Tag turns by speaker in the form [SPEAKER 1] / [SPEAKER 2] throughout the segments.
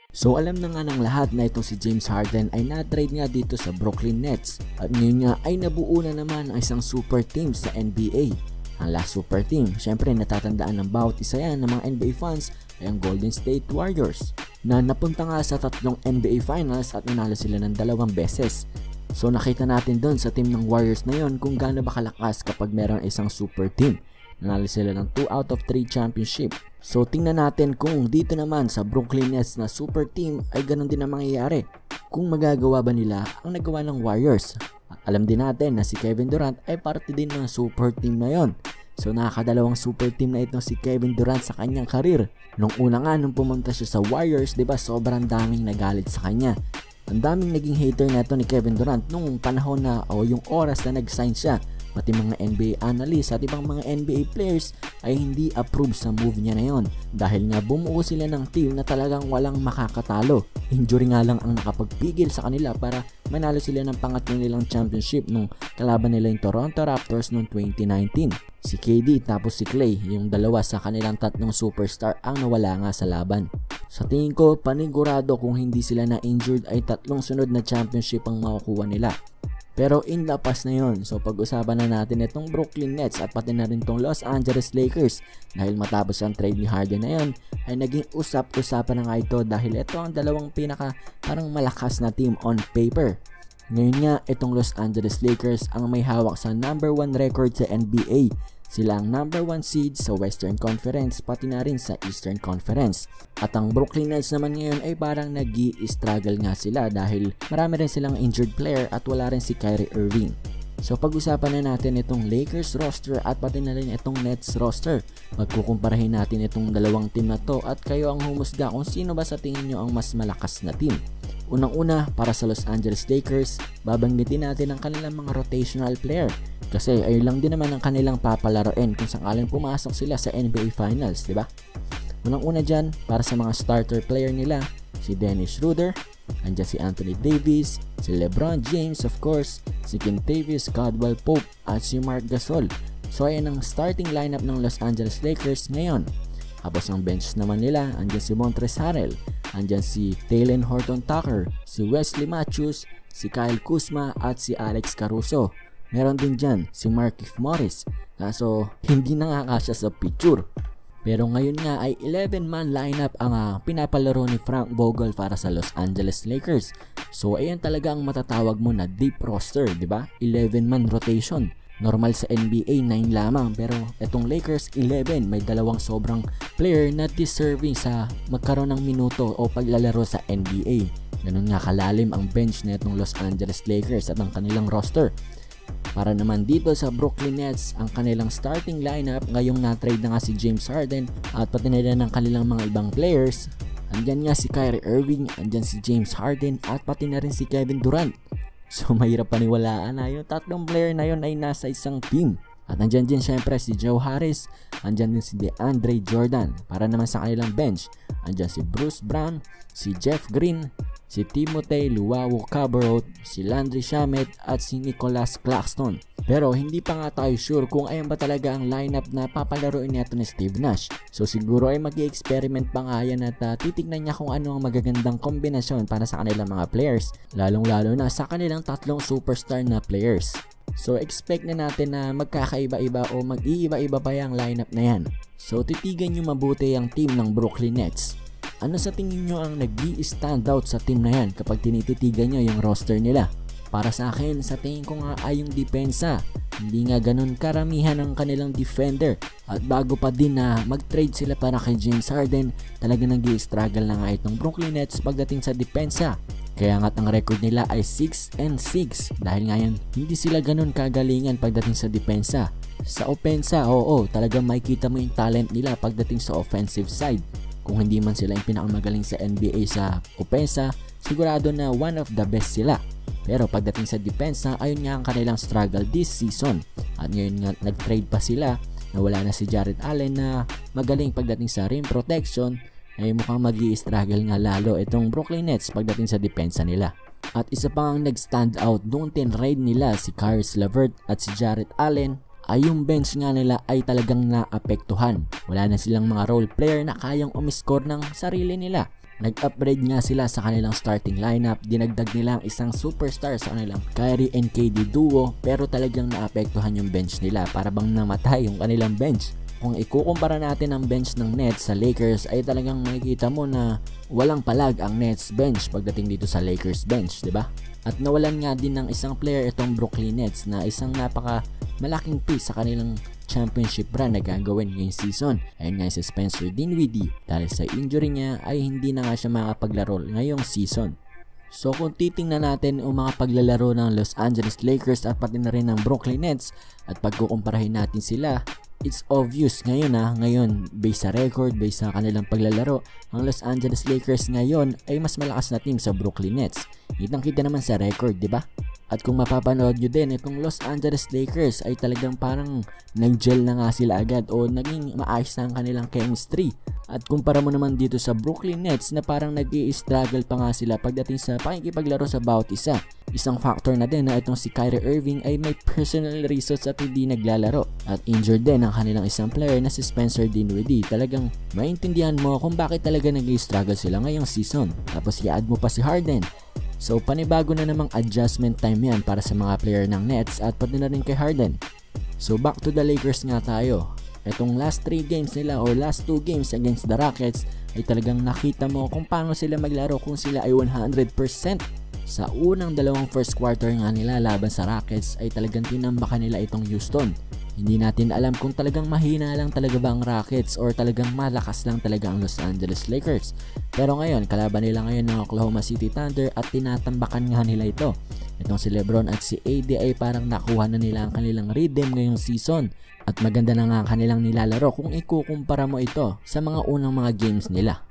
[SPEAKER 1] So alam na nga ng lahat na itong si James Harden ay na-trade nga dito sa Brooklyn Nets at ngayon nga ay nabuo na naman ang isang super team sa NBA. Ang last super team, syempre natatandaan ng bawat isa yan ng mga NBA fans ay ang Golden State Warriors na napunta nga sa 3 NBA Finals at nanalo sila ng 2 beses. So nakita natin doon sa team ng Warriors na yon kung gaano ba kalakas kapag meron isang super team. Nanalo sila ng 2 out of 3 championship. So tingnan natin kung dito naman sa Brooklyn Nets na super team ay ganun din ang mangyayari. Kung magagawa ba nila ang nagawa ng Warriors. Alam din natin na si Kevin Durant ay parte din ng super team na yon. So nakakadalawang super team na itong si Kevin Durant sa kanyang karir. Nung una nga nung pumunta siya sa Warriors, 'di ba, sobrang daming nagalit sa kanya. Ang daming naging hater neto ni Kevin Durant nung panahon na o yung oras na nag-sign siya. Pati mga NBA analysts at ibang mga NBA players ay hindi approve sa move niya na yon dahil nga bumuo sila ng team na talagang walang makakatalo. Injury nga lang ang nakapagpigil sa kanila para manalo sila ng pangatlo nilang championship nung kalaban nila yung Toronto Raptors noong 2019. Si KD tapos si Klay, yung dalawa sa kanilang 3 superstar ang nawala nga sa laban. Sa tingin ko, panigurado kung hindi sila na-injured ay 3 sunod na championship ang makukuha nila. Pero in the past na yun, so pag-usapan na natin itong Brooklyn Nets at pati na rin itong Los Angeles Lakers dahil matapos ang trade ni Harden na yun ay naging usap-usapan na nga ito dahil ito ang dalawang pinaka parang malakas na team on paper. Ngayon nga itong Los Angeles Lakers ang may hawak sa number 1 record sa NBA. Sila ang number 1 seed sa Western Conference pati na rin sa Eastern Conference. At ang Brooklyn Nets naman ngayon ay parang nag-i-struggle nga sila dahil marami rin silang injured player at wala rin si Kyrie Irving. So pag-usapan na natin itong Lakers roster at pati na rin itong Nets roster. Magkukumparahin natin itong dalawang team na to at kayo ang humusga kung sino ba sa tingin nyo ang mas malakas na team. Unang-una, para sa Los Angeles Lakers, babanggitin natin ang kanilang mga rotational player. Kasi ayun lang din naman ang kanilang papalaroin kung sakaling pumasok sila sa NBA Finals, di ba? Unang-una dyan, para sa mga starter player nila, si Dennis Schroeder, andyan si Anthony Davis, si LeBron James of course, si Kentavious Caldwell-Pope at si Marc Gasol. So ayan ang starting lineup ng Los Angeles Lakers ngayon. Tapos ang bench naman nila, andyan si Montrezl Harrell, andyan si Talen Horton-Tucker, si Wesley Matthews, si Kyle Kuzma at si Alex Caruso. Meron din dyan si Markieff Morris, kaso hindi nakakasya sa picture. Pero ngayon nga ay 11-man lineup ang pinapalaro ni Frank Vogel para sa Los Angeles Lakers. So ayan talaga ang matatawag mo na deep roster, di ba? 11-man rotation. Normal sa NBA 9 lamang, pero etong Lakers 11, may dalawang sobrang player na deserving sa magkaroon ng minuto o paglalaro sa NBA. Ganun nga kalalim ang bench na itong Los Angeles Lakers at ang kanilang roster. Para naman dito sa Brooklyn Nets, ang kanilang starting lineup, ngayong na-trade na nga si James Harden at pati na rin ang kanilang mga ibang players. Andyan nga si Kyrie Irving, andyan si James Harden at pati na rin si Kevin Durant. So mahirap paniwalaan na yung 3 player na yun ay nasa isang team. At andyan din syempre si Joe Harris, andyan din si DeAndre Jordan. Para naman sa kanilang bench, andyan si Bruce Brown, si Jeff Green, si Timothy Luwawu-Cabarrot, si Landry Shamet at si Nicholas Claxton. Pero hindi pa nga tayo sure kung ayan ba talaga ang lineup na papalaruin natin ni Steve Nash. So siguro ay mag-i-experiment pa nga yan at titignan niya kung ano ang magagandang kombinasyon para sa kanilang mga players, lalong-lalo na sa kanilang 3 superstar na players. So expect na natin na magkakaiba-iba o mag-iiba-iba pa yung lineup na yan. So titigan nyo mabuti ang team ng Brooklyn Nets. Ano sa tingin nyo ang nag-i-stand out sa team na yan kapag tinititigan nyo yung roster nila? Para sa akin, sa tingin ko nga ay yung depensa. Hindi nga ganun karamihan ng kanilang defender. At bago pa din na mag-trade sila para kay James Harden, talaga nag-i-struggle na nga itong Brooklyn Nets pagdating sa depensa. Kaya nga't ang record nila ay 6-6 dahil ngayon hindi sila ganun kagalingan pagdating sa depensa. Sa opensa, oo, talagang makikita mo yung talent nila pagdating sa offensive side. Kung hindi man sila yung pinakamagaling sa NBA sa opensa, sigurado na one of the best sila. Pero pagdating sa depensa, ayun nga ang kanilang struggle this season. At ngayon nga nag-trade pa sila na wala na si Jarrett Allen na magaling pagdating sa rim protection, ay mukhang mag-i-struggle nga lalo itong Brooklyn Nets pagdating sa depensa nila. At isa pa ang nag-stand out noong tin-raid nila si Caris LeVert at si Jarrett Allen, ay yung bench nga nila ay talagang naapektuhan. Wala na silang mga role player na kayang umiscore ng sarili nila. Nag-upgrade nga sila sa kanilang starting lineup, dinagdag nila ang isang superstar sa kanilang Kyrie and KD duo, pero talagang naapektuhan yung bench nila, para bang namatay yung kanilang bench. Kung ikukumpara natin ang bench ng Nets sa Lakers ay talagang makikita mo na walang palag ang Nets bench pagdating dito sa Lakers bench, 'di ba? At nawalan nga din ng isang player itong Brooklyn Nets na isang napaka malaking piece sa kanilang championship run na gagawin ngayong season. Ayun nga si Spencer Dinwiddie, dahil sa injury niya ay hindi na nga siya makapaglaro ngayong season. So kung titingnan natin ang mga paglalaro ng Los Angeles Lakers at pati na rin ng Brooklyn Nets at pagkukumparahin natin sila, it's obvious ngayon based sa record, based sa kanilang paglalaro, ang Los Angeles Lakers ngayon ay mas malakas na team sa Brooklyn Nets. Kitang-kita naman sa record, 'di ba? At kung mapapanood nyo din, itong Los Angeles Lakers ay talagang parang nag-gel na nga sila agad o naging maayos na ang kanilang chemistry. At kumpara mo naman dito sa Brooklyn Nets na parang nag-i-struggle pa nga sila pagdating sa pakikipaglaro sa bawat isa. Isang factor na din na itong si Kyrie Irving ay may personal reasons at hindi naglalaro. At injured din ang kanilang isang player na si Spencer Dinwiddie. Talagang maintindihan mo kung bakit talaga nag-i-struggle sila ngayong season. Tapos i-add mo pa si Harden. So panibago na namang adjustment time yan para sa mga player ng Nets at pati na rin kay Harden. So back to the Lakers nga tayo. Etong last 3 games nila or last 2 games against the Rockets ay talagang nakita mo kung paano sila maglaro kung sila ay 100%. Sa unang dalawang first quarter nga nila laban sa Rockets ay talagang tinambakan nila itong Houston. Hindi natin alam kung talagang mahina lang talaga ba ang Rockets or talagang malakas lang talaga ang Los Angeles Lakers. Pero ngayon, kalaban nila ngayon ng Oklahoma City Thunder at tinatambakan nga nila ito. Itong si LeBron at si AD ay parang nakuha na nila ang kanilang rhythm ngayong season. At maganda na nga ang kanilang nilalaro kung ikukumpara mo ito sa mga unang mga games nila.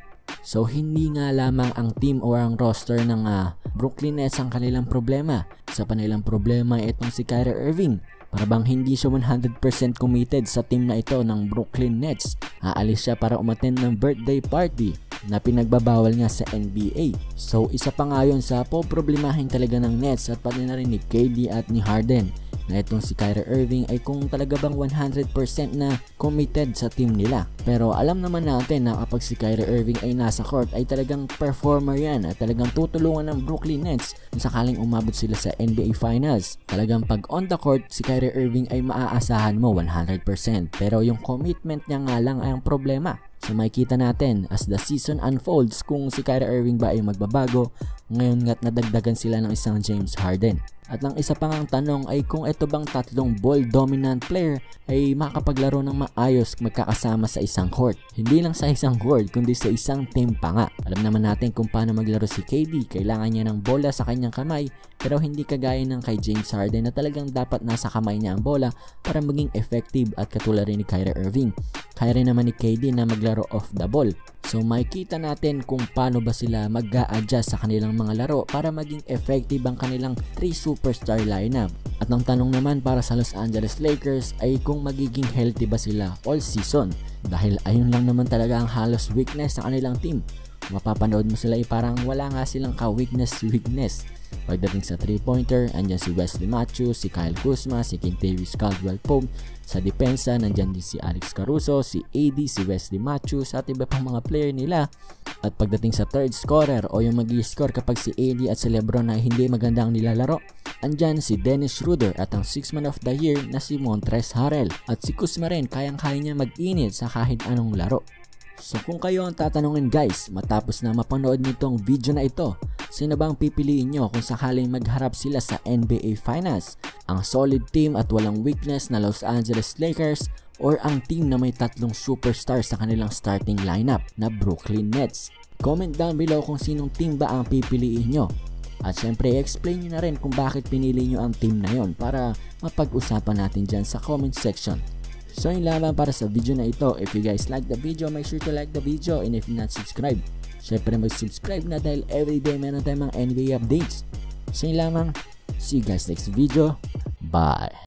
[SPEAKER 1] So hindi nga lamang ang team o ang roster ng Brooklyn Nets ang kanilang problema. Sa kanilang problema ay itong si Kyrie Irving. Para bang hindi siya 100% committed sa team na ito ng Brooklyn Nets. Aalis siya para umattend ng birthday party na pinagbabawal nga sa NBA. So isa pa nga yun sa poproblemahin talaga ng Nets at pati na rin ni KD at ni Harden. Na itong si Kyrie Irving ay kung talaga bang 100% na committed sa team nila. Pero alam naman natin na kapag si Kyrie Irving ay nasa court ay talagang performer yan at talagang tutulungan ng Brooklyn Nets kung sakaling umabot sila sa NBA Finals. Talagang pag on the court, si Kyrie Irving ay maaasahan mo 100%. Pero yung commitment niya nga lang ay ang problema. So makikita natin as the season unfolds kung si Kyrie Irving ba ay magbabago. Ngayon nga't nadagdagan sila ng isang James Harden. At ang isa pang ang tanong ay kung ito bang tatlong ball dominant player ay makapaglaro ng maayos magkakasama sa isang court. Hindi lang sa isang court kundi sa isang team pa nga. Alam naman natin kung paano maglaro si KD. Kailangan niya ng bola sa kanyang kamay pero hindi kagaya ng kay James Harden na talagang dapat nasa kamay niya ang bola para maging effective at katulad rin ni Kyrie Irving. Kaya rin naman ni KD na maglaro off the ball. So makikita natin kung paano ba sila mag-a-adjust sa kanilang mga laro para maging effective ang kanilang 3 superstar lineup. At ang tanong naman para sa Los Angeles Lakers ay kung magiging healthy ba sila all season. Dahil ayun lang naman talaga ang halos weakness sa kanilang team. Mapapanood mo sila ay parang wala nga silang ka-weakness. Pagdating sa 3-pointer, andyan si Wesley Matthews, si Kyle Kuzma, si Kentavious Caldwell-Pope. Sa depensa, nandyan din si Alex Caruso, si AD, si Wesley Matthews at iba pang mga player nila. At pagdating sa third scorer o yung mag-i-score kapag si AD at si LeBron ay hindi maganda ang nilalaro, andyan si Dennis Schroeder at ang 6th man of the year na si Montrezl Harrell. At si Kuzma rin kayang-kaya niya mag-init sa kahit anong laro. So kung kayo ang tatanungin guys, matapos na mapanood nitong video na ito, sino bang pipiliin nyo kung sakaling magharap sila sa NBA Finals? Ang solid team at walang weakness na Los Angeles Lakers or ang team na may tatlong superstars sa kanilang starting lineup na Brooklyn Nets? Comment down below kung sinong team ba ang pipiliin nyo. At syempre i-explain nyo na rin kung bakit pinili nyo ang team na yon para mapag-usapan natin dyan sa comment section. So yun lamang para sa video na ito. If you guys like the video, make sure to like the video, and if you're not subscribed, syempre mag-subscribe na dahil everyday meron tayong mga NBA updates. So yun lamang, see you guys next video, bye!